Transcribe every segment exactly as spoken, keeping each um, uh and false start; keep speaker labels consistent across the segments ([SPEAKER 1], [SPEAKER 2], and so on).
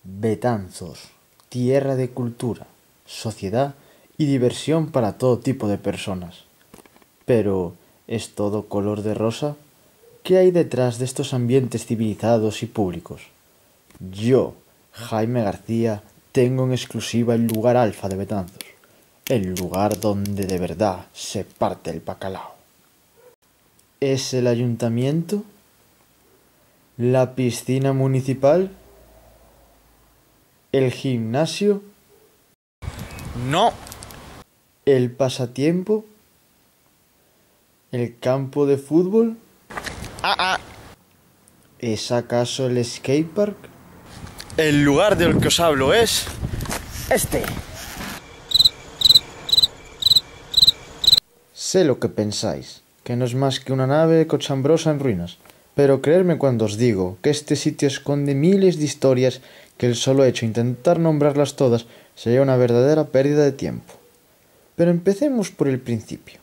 [SPEAKER 1] Betanzos, tierra de cultura, sociedad y diversión para todo tipo de personas. Pero, ¿es todo color de rosa? ¿Qué hay detrás de estos ambientes civilizados y públicos? Yo, Jaime García, tengo en exclusiva el lugar alfa de Betanzos, el lugar donde de verdad se parte el bacalao. ¿Es el ayuntamiento? ¿La piscina municipal? ¿El gimnasio?
[SPEAKER 2] No.
[SPEAKER 1] ¿El pasatiempo? ¿El campo de fútbol?
[SPEAKER 2] Ah, ah.
[SPEAKER 1] ¿Es acaso el skatepark?
[SPEAKER 2] El lugar del que os hablo es este.
[SPEAKER 1] Sé lo que pensáis, que no es más que una nave cochambrosa en ruinas, pero creedme cuando os digo que este sitio esconde miles de historias que el solo hecho de intentar nombrarlas todas sería una verdadera pérdida de tiempo. Pero empecemos por el principio.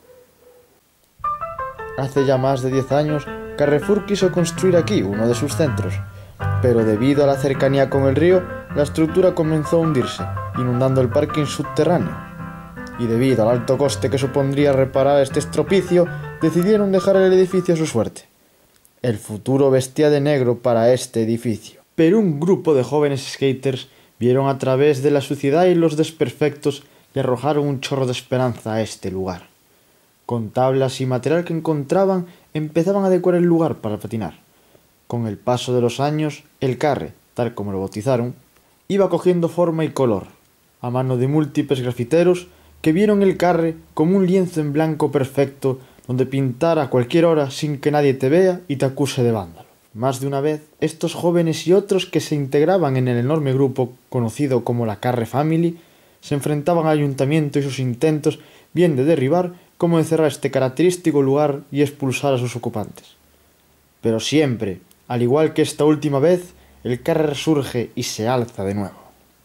[SPEAKER 1] Hace ya más de diez años, Carrefour quiso construir aquí uno de sus centros, pero debido a la cercanía con el río, la estructura comenzó a hundirse, inundando el parking subterráneo. Y debido al alto coste que supondría reparar este estropicio, decidieron dejar el edificio a su suerte. El futuro vestía de negro para este edificio. Pero un grupo de jóvenes skaters vieron a través de la suciedad y los desperfectos y arrojaron un chorro de esperanza a este lugar. Con tablas y material que encontraban, empezaban a decorar el lugar para patinar. Con el paso de los años, el carre, tal como lo bautizaron, iba cogiendo forma y color, a mano de múltiples grafiteros que vieron el carre como un lienzo en blanco perfecto donde pintar a cualquier hora sin que nadie te vea y te acuse de vándalo. Más de una vez, estos jóvenes y otros que se integraban en el enorme grupo conocido como la Carre Family se enfrentaban al ayuntamiento y sus intentos bien de derribar como de cerrar este característico lugar y expulsar a sus ocupantes. Pero siempre, al igual que esta última vez, el carre resurge y se alza de nuevo.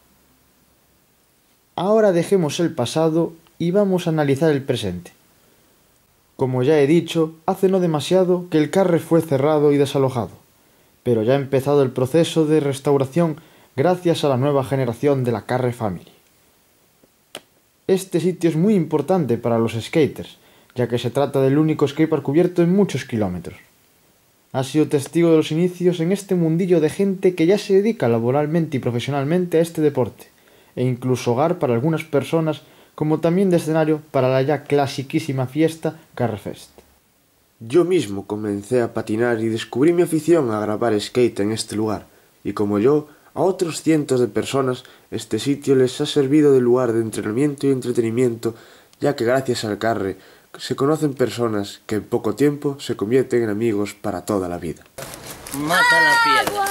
[SPEAKER 1] Ahora dejemos el pasado y vamos a analizar el presente. Como ya he dicho, hace no demasiado que el carre fue cerrado y desalojado, pero ya ha empezado el proceso de restauración gracias a la nueva generación de la Carre Family. Este sitio es muy importante para los skaters, ya que se trata del único skatepark cubierto en muchos kilómetros. Ha sido testigo de los inicios en este mundillo de gente que ya se dedica laboralmente y profesionalmente a este deporte, e incluso hogar para algunas personas, como también de escenario para la ya clasiquísima fiesta Carrefest.
[SPEAKER 3] Yo mismo comencé a patinar y descubrí mi afición a grabar skate en este lugar, y como yo, a otros cientos de personas, este sitio les ha servido de lugar de entrenamiento y entretenimiento, ya que gracias al carre se conocen personas que en poco tiempo se convierten en amigos para toda la vida.
[SPEAKER 4] Mata la piedra.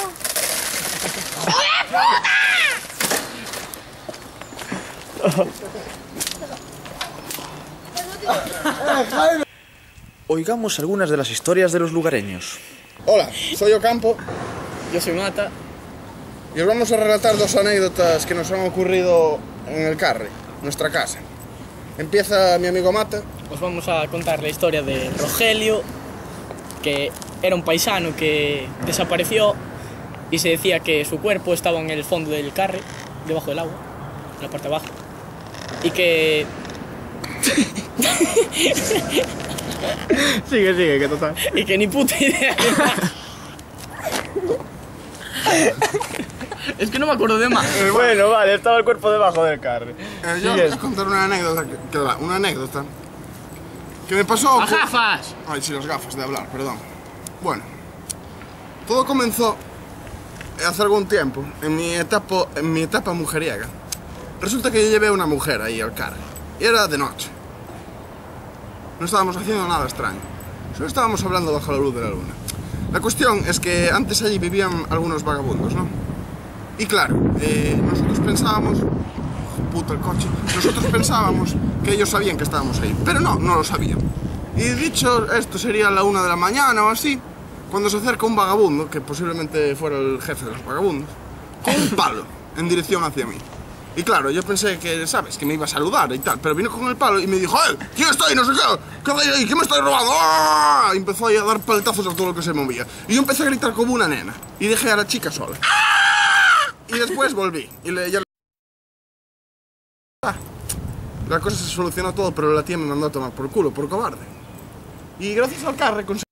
[SPEAKER 2] Oigamos algunas de las historias de los lugareños.
[SPEAKER 5] Hola, soy Ocampo.
[SPEAKER 4] Yo soy Mata.
[SPEAKER 5] Y os vamos a relatar dos anécdotas que nos han ocurrido en el carre, nuestra casa. Empieza mi amigo Mata.
[SPEAKER 4] Os vamos a contar la historia de Rogelio, que era un paisano que desapareció y se decía que su cuerpo estaba en el fondo del carre, debajo del agua, en la parte de abajo, y que...
[SPEAKER 5] Sigue, sigue, que total.
[SPEAKER 4] Y que ni puta idea. Es que no me acuerdo de más.
[SPEAKER 5] Eh,
[SPEAKER 2] Bueno, vale, estaba el cuerpo debajo del carre.
[SPEAKER 5] Eh, yo os voy a contar una anécdota, que, que, una anécdota que me pasó...
[SPEAKER 4] ¡A gafas!
[SPEAKER 5] Ay, sí, las gafas de hablar, perdón. Bueno, todo comenzó hace algún tiempo, en mi etapa, en mi etapa mujeriega. Resulta que yo llevé a una mujer ahí al carre, y era de noche. No estábamos haciendo nada extraño, solo estábamos hablando bajo la luz de la luna. La cuestión es que antes allí vivían algunos vagabundos, ¿no? Y claro, eh, nosotros pensábamos... Puta el coche. Nosotros pensábamos que ellos sabían que estábamos ahí, pero no, no lo sabían. Y dicho esto, sería la una de la mañana o así, cuando se acerca un vagabundo, que posiblemente fuera el jefe de los vagabundos, con un palo en dirección hacia mí. Y claro, yo pensé que, ¿sabes?, que me iba a saludar y tal, pero vino con el palo y me dijo: ¡Eh! ¿Quién está ahí? No sé qué. ¿Qué hay ahí? ¿Qué me estáis robando? ¡Ah! Y empezó ahí a dar paletazos a todo lo que se movía. Y yo empecé a gritar como una nena y dejé a la chica sola. ¡Ah! y después volví. Y le, ya... ah, la cosa se solucionó todo, pero la tía me mandó a tomar por culo, por cobarde. Y gracias al carre conseguí...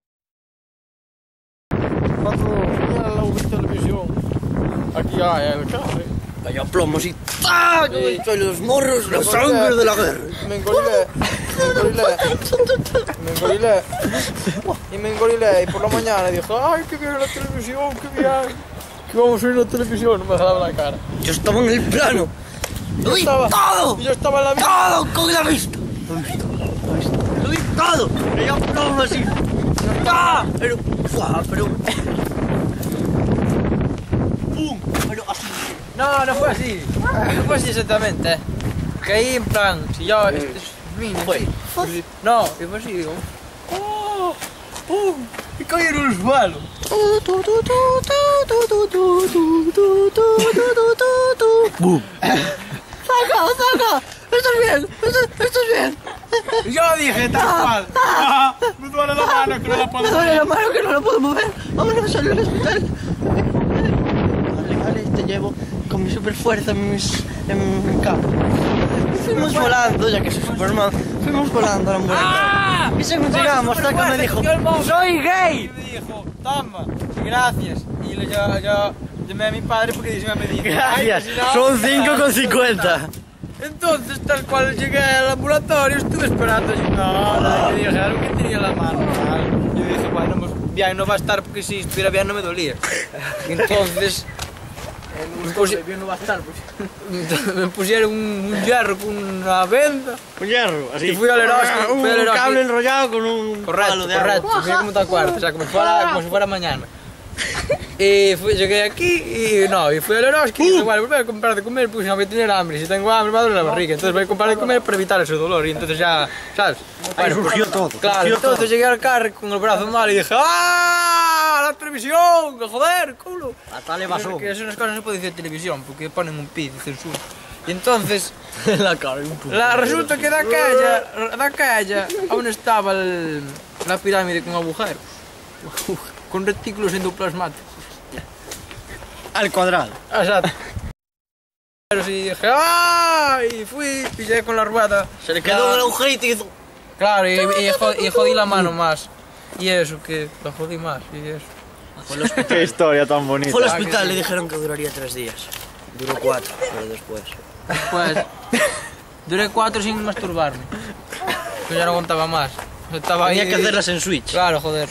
[SPEAKER 6] Cuando fui a la televisión, aquí hay el carre.
[SPEAKER 7] Cayó a plomos y ¡tac! Soy los morros, la sangre de la guerra.
[SPEAKER 6] Me engorilé, me engorilé, me engorilé, y me engorilé, y por la mañana dije, ay, qué bien la televisión, qué bien, que vamos a ir a la televisión, no me dejaba la cara.
[SPEAKER 7] Yo estaba en el plano. Lo vi
[SPEAKER 6] estaba,
[SPEAKER 7] todo.
[SPEAKER 6] Y yo estaba en la vista.
[SPEAKER 7] Todo con la vista. Lo vi todo, lo vi todo. Lo vi todo. Cayó a plomos así. ¡Ah! Pero, ¡fua! Pero... ¡pum! Pero así.
[SPEAKER 6] No, no fue así, no fue así exactamente, eh. Caí en plan, si yo... Este, vine,
[SPEAKER 7] Fue.
[SPEAKER 6] no, y fue así, digo, ¡oh! ¡Pum! Y caí en el suelo.
[SPEAKER 7] ¡Bum! ¡Saca, saca! ¡Estás bien! ¡Estás, estás bien!
[SPEAKER 6] Y yo dije, tal cual, ah, me duele la mano que no la puedo
[SPEAKER 7] Me duele la
[SPEAKER 6] mover.
[SPEAKER 7] mano que no la puedo mover. Vámonos a salir al hospital. Vale, vale, te llevo con mi super fuerza en, mis, en mi cama. Fuimos volando, ya que soy Superman. Fuimos volando a la ambulancia.
[SPEAKER 6] ¡Ah!
[SPEAKER 7] Y según llegamos, hasta que me dijo,
[SPEAKER 6] ¡soy gay! Y me dijo, toma, gracias. Y le, yo, yo llamé a mi padre porque dice, me dijo,
[SPEAKER 7] gracias,
[SPEAKER 6] "Ay, si no,
[SPEAKER 7] son cinco con cincuenta.
[SPEAKER 6] Entonces, tal cual llegué al ambulatorio, estuve esperando y nada, y me dije algo que tenía en la mano. Tal. Yo dije, bueno, pues bien no va a estar porque si estuviera bien no me dolía. Y entonces, me, pusi-
[SPEAKER 4] Bien no va a estar, pues.
[SPEAKER 6] me pusieron un, un hierro con una venda.
[SPEAKER 7] Un hierro, así.
[SPEAKER 6] Y fui al Eroski,
[SPEAKER 7] Un
[SPEAKER 6] fui al Eroski.
[SPEAKER 7] cable enrollado con un
[SPEAKER 6] Correcto,
[SPEAKER 7] palo de
[SPEAKER 6] correcto.
[SPEAKER 7] agua.
[SPEAKER 6] Fui como tal cuarto, o sea, como si fuera, como si fuera mañana. Y fui, llegué aquí y no, y fui al Eroski y dije, bueno, pues voy a comprar de comer, pues no voy a tener hambre, si tengo hambre me va a doler la barriga, entonces voy a comprar de comer para evitar ese dolor y entonces ya, ¿sabes?
[SPEAKER 7] Ahí surgió todo,
[SPEAKER 6] Claro,
[SPEAKER 7] surgió
[SPEAKER 6] entonces
[SPEAKER 7] todo.
[SPEAKER 6] llegué al carro con el brazo mal y dije, ¡ah! ¡La televisión! ¡Joder, culo!
[SPEAKER 7] Hasta le pasó.
[SPEAKER 6] Que eso unas cosas no se puede decir televisión porque ponen un pi de censura. Y entonces,
[SPEAKER 7] La cara un puto.
[SPEAKER 6] la, resulta que de aquella, de aquella aún estaba el, la pirámide con agujeros, con retículos endoplasmáticos.
[SPEAKER 7] Al cuadrado.
[SPEAKER 6] Exacto. Pero sí dije, ¡ah! Y fui, pillé con la rueda.
[SPEAKER 7] Se le quedó el agujerito y hizo...
[SPEAKER 6] Claro, y, y, jod- y jodí la mano más. Y eso, que la jodí más, y eso.
[SPEAKER 7] Fue al hospital.
[SPEAKER 1] Qué historia tan bonita.
[SPEAKER 7] Fue al
[SPEAKER 6] Ah, que
[SPEAKER 7] hospital,
[SPEAKER 6] sí.
[SPEAKER 7] le dijeron que duraría tres días. Duró cuatro, pero después.
[SPEAKER 6] Pues, duré cuatro sin masturbarme. Yo ya no aguantaba más. Estaba ahí.
[SPEAKER 7] Tenía que hacerlas en Switch.
[SPEAKER 6] Claro, joder.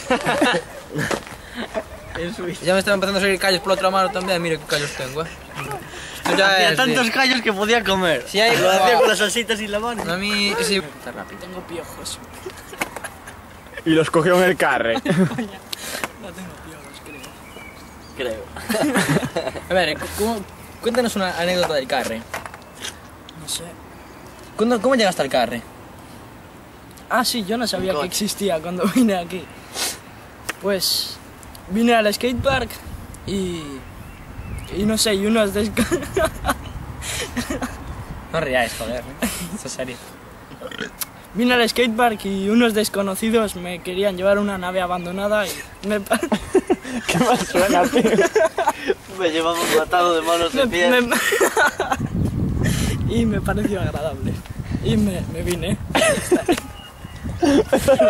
[SPEAKER 6] Ya me están empezando a salir callos por la otra mano también. Mira qué callos tengo, eh. Esto ya
[SPEAKER 7] Había
[SPEAKER 6] es.
[SPEAKER 7] tantos
[SPEAKER 6] de-
[SPEAKER 7] callos que podía comer.
[SPEAKER 6] Sí, hay-
[SPEAKER 7] Lo hacía con las salsitas y la mano.
[SPEAKER 6] A mí, sí.
[SPEAKER 4] Tengo piojos.
[SPEAKER 1] Y los cogió en el carre.
[SPEAKER 4] No tengo piojos, creo.
[SPEAKER 7] Creo.
[SPEAKER 4] A ver, ¿cómo- cuéntanos una anécdota del carre.
[SPEAKER 8] No sé.
[SPEAKER 4] ¿Cuándo- ¿Cómo llegaste al carre?
[SPEAKER 8] Ah, sí, yo no sabía
[SPEAKER 7] Coche.
[SPEAKER 8] que existía cuando vine aquí. Pues vine al skatepark y. Y no sé, y unos desca...
[SPEAKER 4] No ríais, joder. Eso es serio.
[SPEAKER 8] Vine al skatepark y unos desconocidos me querían llevar a una nave abandonada y me, pa-
[SPEAKER 1] ¿Qué más suena, tío?
[SPEAKER 7] Me llevamos matado de manos de
[SPEAKER 8] me-
[SPEAKER 7] pie.
[SPEAKER 8] me- y me pareció agradable. Y me, me vine.
[SPEAKER 7] Me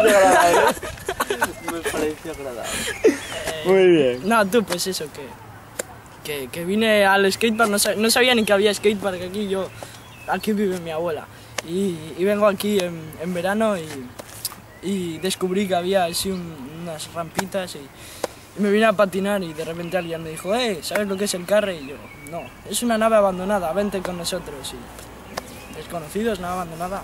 [SPEAKER 7] pareció agradable.
[SPEAKER 1] Muy bien.
[SPEAKER 8] No, tú, pues eso, que, que, que vine al skatepark, no, sab- no sabía ni que había skatepark aquí, yo, aquí vive mi abuela. Y, y vengo aquí en, en verano y, y descubrí que había así un- unas rampitas y, y me vine a patinar y de repente alguien me dijo, eh, ¿sabes lo que es el carre? Y yo, no, es una nave abandonada, vente con nosotros. Y desconocidos, nave abandonada.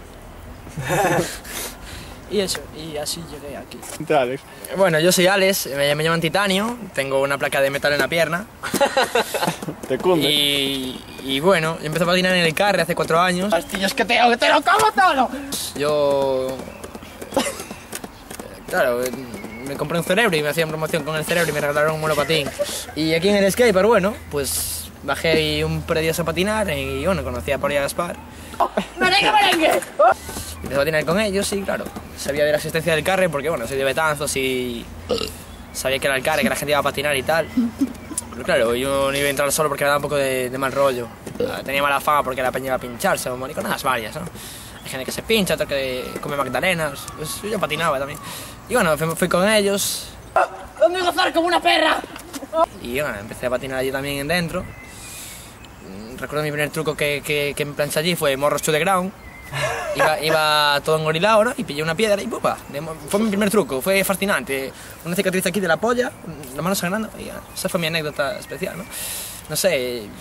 [SPEAKER 8] Y eso, y así llegué aquí.
[SPEAKER 1] Alex.
[SPEAKER 6] Bueno, yo soy Alex, me, me llaman Titanio, tengo una placa de metal en la pierna.
[SPEAKER 1] Te cunde.
[SPEAKER 6] Y, y bueno, yo empecé a patinar en el carre hace cuatro años. Pastillas que te que te lo como todo. Yo. Claro, me compré un cerebro y me hacían promoción con el cerebro y me regalaron un monopatín. Y aquí en el skatepark, bueno, pues bajé ahí un par de días a patinar y bueno, conocí a Pablo y a Gaspar.
[SPEAKER 4] ¡Merengue, merengue!
[SPEAKER 6] Empecé a patinar con ellos y claro, sabía de la existencia del carre porque bueno, soy de Betanzos y sabía que era el carre, que la gente iba a patinar y tal. Pero claro, yo no iba a entrar solo porque me daba un poco de, de mal rollo. Tenía mala fama porque la peña iba a pincharse, o mariconadas varias, ¿no? Hay gente que se pincha, otra que come magdalenas, pues yo patinaba también. Y bueno, fui, fui con ellos.
[SPEAKER 8] ¿Dónde gozar como una perra?
[SPEAKER 6] Y bueno, empecé a patinar allí también dentro. Recuerdo mi primer truco que, que, que me planché allí fue morros to the ground. Iba, iba todo engorilado, ¿no? Y pillé una piedra y ¡pupa! Fue mi primer truco, fue fascinante. Una cicatriz aquí de la polla, la mano sangrando, y ya, esa fue mi anécdota especial, ¿no? No sé, eh,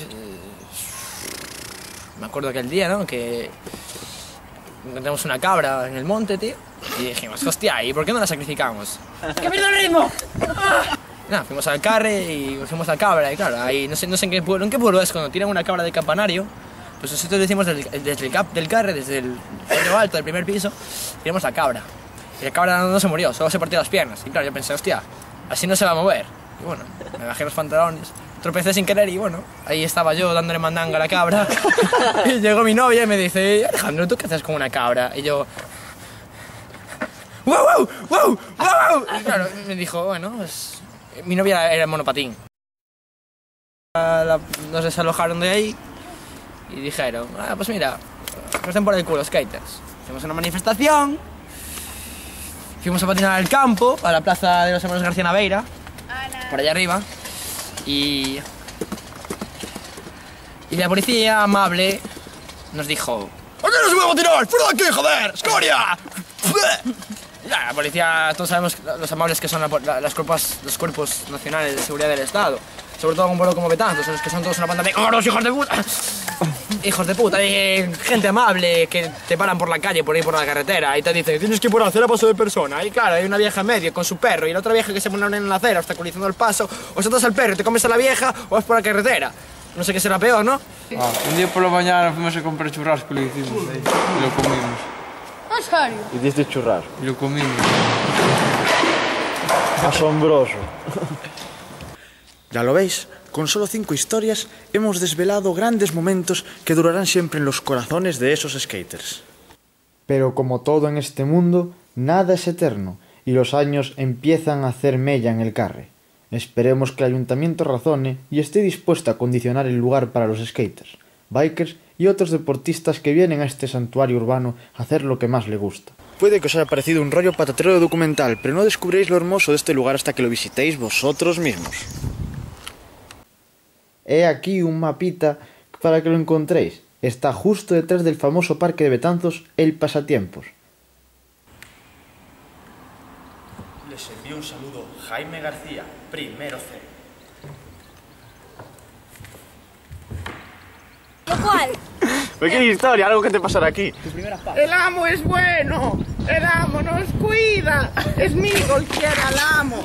[SPEAKER 6] me acuerdo aquel día, ¿no? Que encontramos una cabra en el monte, tío, y dijimos, hostia, ¿y por qué no la sacrificamos?
[SPEAKER 8] ¡Que pierdo el ritmo!
[SPEAKER 6] Nada, fuimos al carre y fuimos al cabra, y claro, ahí no sé, no sé en qué pueblo, en qué pueblo es cuando tiran una cabra del campanario. Pues nosotros decimos desde, desde el cap del carre, desde el lo alto del primer piso, tiramos la cabra. Y la cabra no se murió, solo se partió las piernas. Y claro, yo pensé, hostia, así no se va a mover. Y bueno, me bajé los pantalones, tropecé sin querer y bueno, ahí estaba yo dándole mandanga a la cabra. Y llegó mi novia y me dice, Alejandro, ¿tú qué haces con una cabra? Y yo... ¡Wow, wow, wow, wow! Y claro, me dijo, bueno, pues... Mi novia era monopatín. La, nos desalojaron de ahí. Y dijeron, ah, pues mira, nos den por el culo, skaters. Hicimos una manifestación, fuimos a patinar al campo, a la plaza de los hermanos García Naveira, por allá arriba, y... Y la policía amable nos dijo, ¿por qué no se puede patinar? ¡Fuera de aquí, joder! ¡Escoria! Ya, la policía, todos sabemos los amables que son la, la, las cuerpos, los cuerpos nacionales de seguridad del Estado. Sobre todo un pueblo como Betanzos, los que son todos una panda de ¡oh, hijos de puta! Hijos de puta, hay gente amable que te paran por la calle, por ir por la carretera y te dicen tienes que ir por la acera paso de persona. Y claro, hay una vieja en medio con su perro y la otra vieja que se pone en la acera obstaculizando el paso. O saltas al perro y te comes a la vieja o vas por la carretera. No sé qué será peor, ¿no?
[SPEAKER 9] Ah, un día por la mañana fuimos a comprar churrasco y lo hicimos ahí, y lo comimos.
[SPEAKER 8] ¿En serio?
[SPEAKER 1] Y diste churrasco.
[SPEAKER 9] Y lo comimos.
[SPEAKER 1] Asombroso.
[SPEAKER 3] Ya lo veis, con solo cinco historias hemos desvelado grandes momentos que durarán siempre en los corazones de esos skaters.
[SPEAKER 1] Pero como todo en este mundo, nada es eterno y los años empiezan a hacer mella en el carre. Esperemos que el ayuntamiento razone y esté dispuesto a condicionar el lugar para los skaters, bikers y otros deportistas que vienen a este santuario urbano a hacer lo que más les gusta.
[SPEAKER 3] Puede que os haya parecido un rollo patatero documental, pero no descubriréis lo hermoso de este lugar hasta que lo visitéis vosotros mismos.
[SPEAKER 1] He aquí un mapita para que lo encontréis. Está justo detrás del famoso parque de Betanzos, El Pasatiempos.
[SPEAKER 2] Les envío un saludo, Jaime García, primero C.
[SPEAKER 10] ¿Lo cual?
[SPEAKER 2] Pequeña historia, algo que te pasará aquí.
[SPEAKER 11] El amo es bueno, el amo nos cuida, es mi golpear al amo.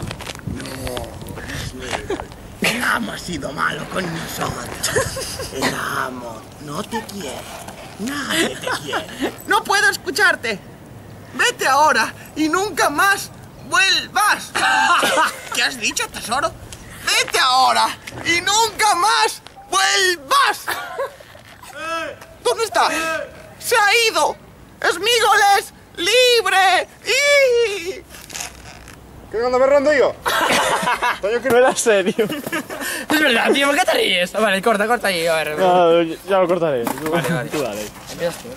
[SPEAKER 11] El amo ha sido malo con nosotros. El amo no te quiere. Nadie te quiere. No puedo escucharte. Vete ahora y nunca más vuelvas. ¿Qué has dicho, tesoro? Vete ahora y nunca más vuelvas. ¿Dónde está? Se ha ido. Smigol es libre. ¡Y!
[SPEAKER 2] ¿Qué onda, berrando yo? Coño, que no era serio.
[SPEAKER 6] Es verdad, tío, ¿por qué te ríes? Vale, corta, corta ahí, a ver.
[SPEAKER 2] No, ya lo cortaré.
[SPEAKER 6] Vale, vale.
[SPEAKER 2] Tú dale.
[SPEAKER 6] Empiezas tú.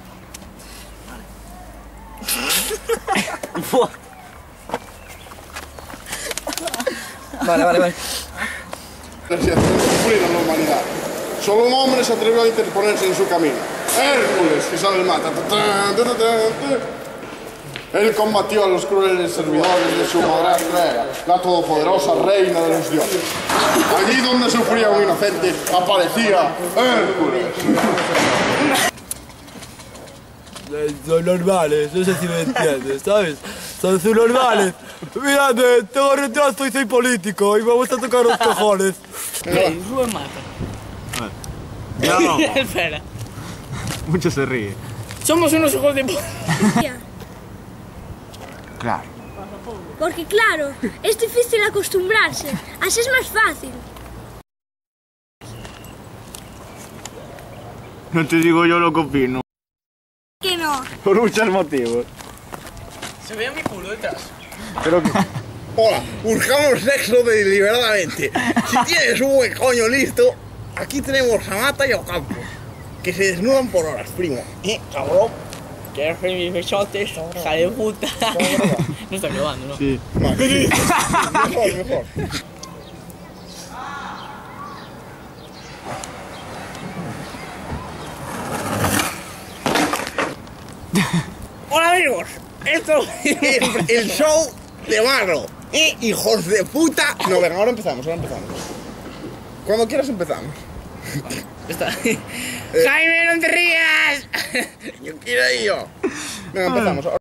[SPEAKER 6] Vale, vale, vale.
[SPEAKER 5] Sufrir a la humanidad. Solo un hombre se atrevió a interponerse en su camino. Hércules, que sale el mata. Él combatió a los crueles servidores de su madrastra, la todopoderosa reina de los dioses. Allí donde sufría un inocente, aparecía Hércules.
[SPEAKER 12] Son normales, no sé si me entiendes, ¿sabes? Son sus normales. Mírame, tengo retraso y soy político y me gusta tocar los cojones.
[SPEAKER 4] Hey, Rubén mata.
[SPEAKER 2] No.
[SPEAKER 4] Espera.
[SPEAKER 2] Mucho se ríe.
[SPEAKER 4] Somos unos hijos de puta.
[SPEAKER 3] Claro.
[SPEAKER 10] Porque claro, es difícil acostumbrarse, así es más fácil.
[SPEAKER 2] No te digo yo lo que opino.
[SPEAKER 10] ¿Qué no?
[SPEAKER 2] Por muchos motivos.
[SPEAKER 4] Se ve a mi culo detrás.
[SPEAKER 2] Pero que...
[SPEAKER 5] Hola, buscamos sexo deliberadamente. Si tienes un buen coño listo, aquí tenemos a Mata y a Ocampo, que se desnudan por horas, primo. ¿Eh, cabrón?
[SPEAKER 4] ¿Quieres hacer mis besotes? Hija de puta. No está grabando, ¿no?
[SPEAKER 5] Sí. Vale. Mejor, mejor. Hola amigos, esto es el show de Marro. ¿Eh, hijos de puta? No, venga, ahora empezamos, ahora empezamos. Cuando quieras empezamos.
[SPEAKER 4] Está.
[SPEAKER 5] Eh.
[SPEAKER 4] ¡Jaime, no te rías!
[SPEAKER 5] Yo quiero ir yo. Venga, empezamos.